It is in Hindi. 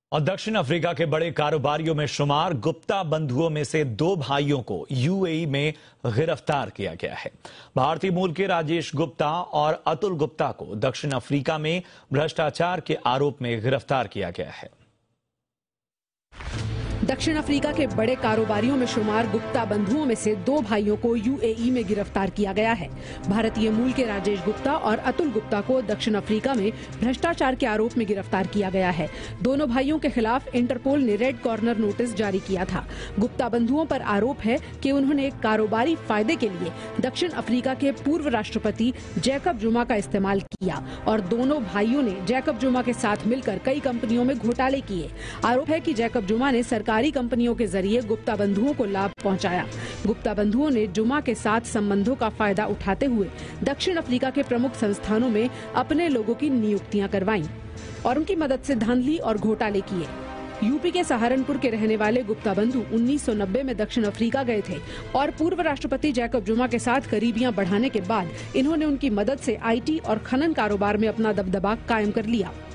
और दक्षिण अफ्रीका के बड़े कारोबारियों में शुमार गुप्ता बंधुओं में से 2 भाइयों को यूएई में गिरफ्तार किया गया है। भारतीय मूल के राजेश गुप्ता और अतुल गुप्ता को दक्षिण अफ्रीका में भ्रष्टाचार के आरोप में गिरफ्तार किया गया है। दक्षिण अफ्रीका के बड़े कारोबारियों में शुमार गुप्ता बंधुओं में से 2 भाइयों को यूएई में गिरफ्तार किया गया है। भारतीय मूल के राजेश गुप्ता और अतुल गुप्ता को दक्षिण अफ्रीका में भ्रष्टाचार के आरोप में गिरफ्तार किया गया है। दोनों भाइयों के खिलाफ इंटरपोल ने रेड कॉर्नर नोटिस जारी किया था। गुप्ता बंधुओं पर आरोप है कि उन्होंने कारोबारी फायदे के लिए दक्षिण अफ्रीका के पूर्व राष्ट्रपति जैकब जुमा का इस्तेमाल किया और दोनों भाइयों ने जैकब जुमा के साथ मिलकर कई कंपनियों में घोटाले किए। आरोप है कि जैकब जुमा ने सरकारी कंपनियों के जरिए गुप्ता बंधुओं को लाभ पहुंचाया। गुप्ता बंधुओं ने जुमा के साथ संबंधों का फायदा उठाते हुए दक्षिण अफ्रीका के प्रमुख संस्थानों में अपने लोगों की नियुक्तियां करवाईं और उनकी मदद से धांधली और घोटाले किए। यूपी के सहारनपुर के रहने वाले गुप्ता बंधु 1990 में दक्षिण अफ्रीका गए थे और पूर्व राष्ट्रपति जैकब जुमा के साथ करीबियां बढ़ाने के बाद इन्होंने उनकी मदद से आईटी और खनन कारोबार में अपना दबदबा कायम कर लिया।